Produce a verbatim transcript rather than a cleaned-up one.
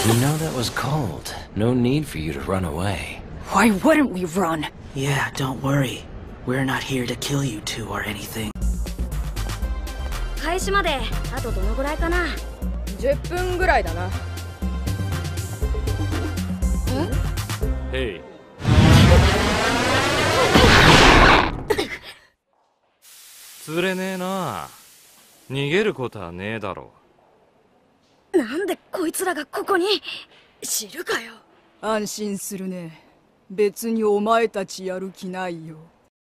You know that was cold. No need for you to run away. Why wouldn't we run? Yeah, don't worry. We're not here to kill you two or anything. 開始まであとどのぐらいかな。 じゅっぷんぐらいだな。 へい。釣れねえな。逃げることはねえだろう。なんでこいつらがここに。知るかよ。 安心するね。別にお前たちやる気ないよ。